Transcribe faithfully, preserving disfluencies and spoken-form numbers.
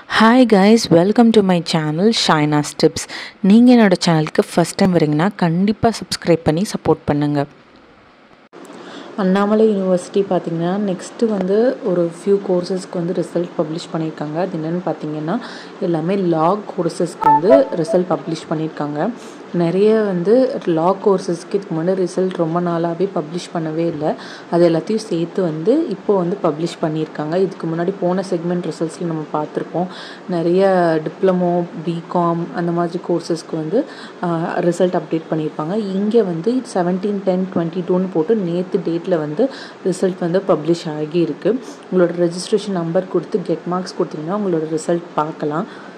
Hi guys, welcome to my channel Shina's Tips. நீங்கள் என்னோட சேனலுக்கு ஃபர்ஸ்ட் டைம் வரீங்கன்னா கண்டிப்பாக சப்ஸ்கிரைப் பண்ணி சப்போர்ட் பண்ணுங்கள். அண்ணாமலை யூனிவர்சிட்டி பார்த்திங்கன்னா நெக்ஸ்ட்டு வந்து ஒரு ஃபியூ கோர்சஸ்க்கு வந்து ரிசல்ட் பப்ளிஷ் பண்ணியிருக்காங்க. அது என்னென்னு பார்த்திங்கன்னா எல்லாமே லா கோர்சஸ்க்கு வந்து ரிசல்ட் பப்ளிஷ் பண்ணியிருக்காங்க. நிறைய வந்து லா கோர்சஸ்க்கு இதுக்கு முன்னாடி ரிசல்ட் ரொம்ப நாளாகவே பப்ளிஷ் பண்ணவே இல்லை. அது எல்லாத்தையும் சேர்த்து வந்து இப்போது வந்து பப்ளிஷ் பண்ணியிருக்காங்க. இதுக்கு முன்னாடி போன செக்மெண்ட் ரிசல்ட்ஸில் நம்ம பார்த்துருப்போம். நிறைய டிப்ளமோ, பிகாம் அந்த மாதிரி கோர்சஸ்க்கு வந்து ரிசல்ட் அப்டேட் பண்ணியிருப்பாங்க. இங்கே வந்து செவன்டீன் டென் டுவெண்ட்டி டூன்னு போட்டு நேற்று டேட்டில் வந்து ரிசல்ட் வந்து பப்ளிஷ் ஆகி இருக்குது. உங்களோட ரெஜிஸ்ட்ரேஷன் நம்பர் கொடுத்து கெட் மார்க்ஸ் கொடுத்தீங்கன்னா உங்களோட ரிசல்ட் பார்க்கலாம்.